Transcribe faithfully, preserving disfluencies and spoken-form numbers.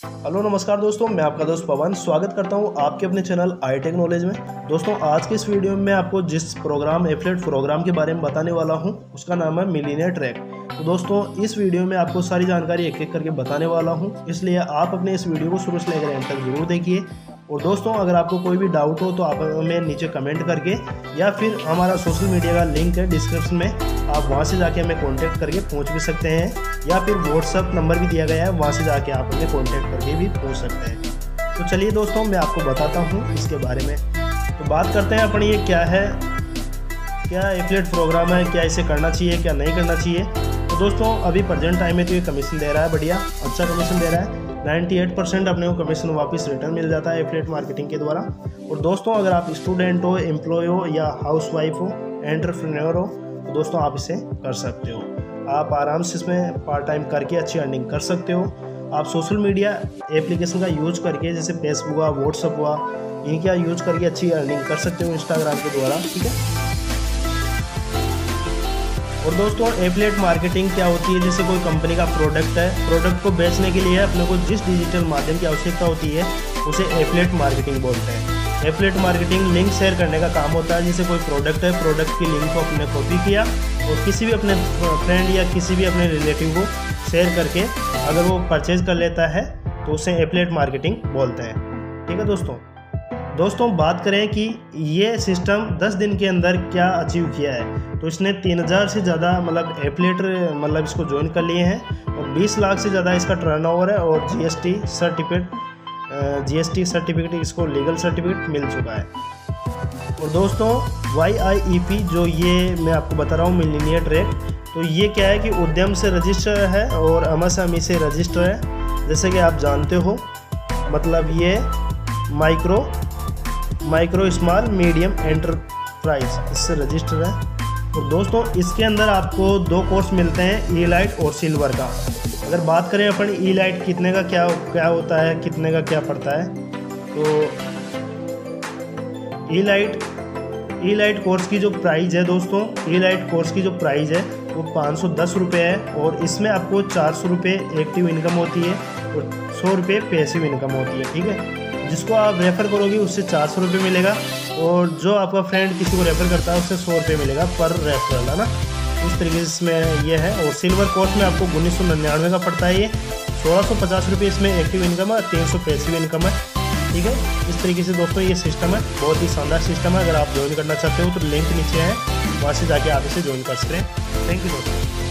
Hello नमस्कार दोस्तों, मैं आपका दोस्त पवन स्वागत करता हूं आपके अपने चैनल आई टेक नॉलेज में। दोस्तों आज के इस वीडियो में मैं आपको जिस प्रोग्राम एफिलिएट प्रोग्राम के बारे में बताने वाला हूं उसका नाम है मिलियनेयर ट्रैक। तो दोस्तों इस वीडियो में आपको सारी जानकारी एक एक करके बताने वाला हूं, इसलिए आप अपने इस वीडियो को शुरू से लेकर एंड तक जरूर देखिए। और दोस्तों अगर आपको कोई भी डाउट हो तो आप हमें नीचे कमेंट करके या फिर हमारा सोशल मीडिया का लिंक है डिस्क्रिप्शन में, आप वहां से जाके हमें कांटेक्ट करके पूछ भी सकते हैं, या फिर व्हाट्सएप नंबर भी दिया गया है, वहां से जाके आप हमें कांटेक्ट करके भी पूछ सकते हैं। तो चलिए दोस्तों मैं आपको बताता हूं इसके बारे में। तो बात करते हैं अपन ये क्या है, क्या एफिलिएट प्रोग्राम है, क्या इसे करना चाहिए क्या नहीं करना चाहिए। तो दोस्तों अभी प्रेजेंट टाइम में तो ये कमीशन दे रहा है, बढ़िया अच्छा कमीशन दे रहा है। अट्ठानवे परसेंट अपने को कमीशन वापस रिटर्न मिल जाता है एफिलिएट मार्केटिंग के द्वारा। और दोस्तों अगर आप स्टूडेंट हो, एम्प्लॉय हो या हाउसवाइफ हो, एंटरप्रेन्योर हो, तो दोस्तों आप इसे कर सकते हो। आप आराम से इसमें पार्ट टाइम करके अच्छी अर्निंग कर सकते हो। आप सोशल मीडिया एप्लीकेशन का यूज करके जैसे फेसबुक हुआ, व्हाट्सअप हुआ, इनका यूज करके अच्छी अर्निंग कर सकते हो इंस्टाग्राम के द्वारा, ठीक है। और दोस्तों एफिलिएट मार्केटिंग क्या होती है, जैसे कोई कंपनी का प्रोडक्ट है, प्रोडक्ट को बेचने के लिए अपने को जिस डिजिटल माध्यम की आवश्यकता होती है उसे एफिलिएट मार्केटिंग बोलते हैं। एफिलिएट मार्केटिंग लिंक शेयर करने का काम होता है। जैसे कोई प्रोडक्ट है, प्रोडक्ट की लिंक को अपने कॉपी किया और किसी भी अपने फ्रेंड या किसी भी अपने रिलेटिव को शेयर करके अगर वो परचेज कर लेता है तो उसे एफिलिएट मार्केटिंग बोलते हैं, ठीक है दोस्तों। दोस्तों बात करें कि ये सिस्टम दस दिन के अंदर क्या अचीव किया है, तो इसने तीन हज़ार से ज़्यादा मतलब एफिलिएट मतलब इसको ज्वाइन कर लिए हैं और बीस लाख से ज़्यादा इसका टर्नओवर है। और जीएसटी सर्टिफिकेट जीएसटी सर्टिफिकेट इसको लीगल सर्टिफिकेट मिल चुका है। और दोस्तों वाई आई ई पी जो ये मैं आपको बता रहा हूँ मिलियनेयर ट्रैक, तो ये क्या है कि उद्यम से रजिस्टर है और एम एस एम ई से रजिस्टर है। जैसे कि आप जानते हो मतलब ये micro micro small medium enterprise इससे रजिस्टर है। और दोस्तों इसके अंदर आपको दो कोर्स मिलते हैं, ई लाइट और सिल्वर का। अगर बात करें अपन ई लाइट कितने का क्या क्या होता है, कितने का क्या पड़ता है, तो e light e light course की जो प्राइस है दोस्तों, ई लाइट कोर्स की जो प्राइस है वो पाँच सौ दस रुपये है। और इसमें आपको चार सौ रुपये एक्टिव इनकम होती है और सौ रुपये पैसिव इनकम होती है, ठीक है। जिसको आप रेफ़र करोगे उससे चार सौ रुपये मिलेगा और जो आपका फ्रेंड किसी को रेफ़र करता है उससे सौ रुपये मिलेगा पर रेफरल, है ना। इस तरीके से इसमें ये है। और सिल्वर कोर्स में आपको उन्नीस सौ निन्यानवे का पड़ता है। ये सोलह सौ पचास रुपये इसमें एक्टिव इनकम है, तीन सौ पैसिव इनकम है, ठीक है। इस तरीके से दोस्तों ये सिस्टम है, बहुत ही शानदार सिस्टम है। अगर आप ज्वाइन करना चाहते हो तो लिंक नीचे है, वहाँ से जाके आप इसे ज्वाइन कर सकते हैं। थैंक यू दोस्तों।